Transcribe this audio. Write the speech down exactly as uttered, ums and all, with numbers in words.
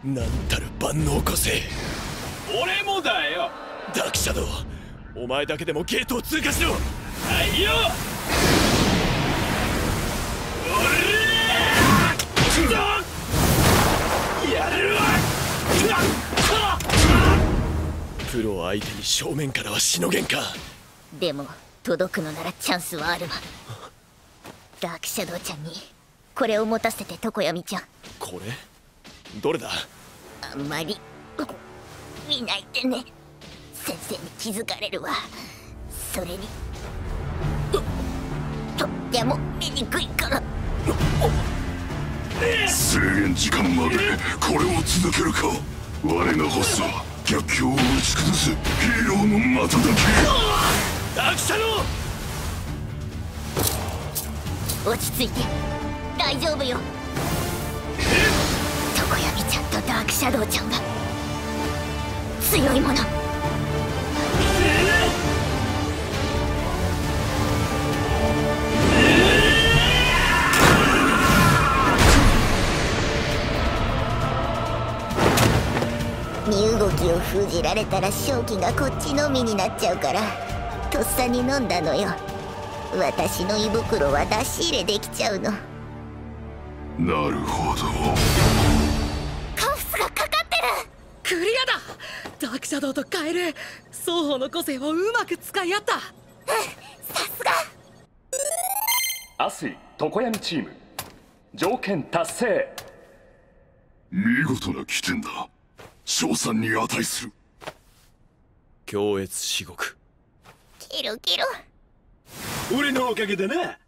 なんたる万能個性。 俺もだよ。 ダークシャドウ、お前だけでもゲートを通過しろ。 はいよ。やるわ。 プロ相手に正面からはしのげんか。 でも届くのならチャンスはあるわ。ダークシャドウちゃんにこれを持たせて、常闇ちゃん。 これどれだ？ あんまり見ないでね。先生に気づかれるわ。それにとっても見にくいから。 制限時間までこれを続けるか。我が欲すは逆境を打ち崩すヒーローの瞬き。 ダークシャドウ、 落ち着いて、大丈夫よ。常闇ちゃんとダークシャドウちゃんが強いもの。身動きを封じられたら勝機がこっちのみになっちゃうから、とっさに飲んだのよ。私の胃袋は出し入れできちゃうの。 なるほど。 カフスがかかってる。 クリアだ。ダークシャドウとカエル、双方の個性をうまく使い合った。うん、 さすが。 アスイ常闇チーム条件達成。 見事な起点だ。賞賛に値する。 強越至極。 キロキロ。 俺のおかげでな。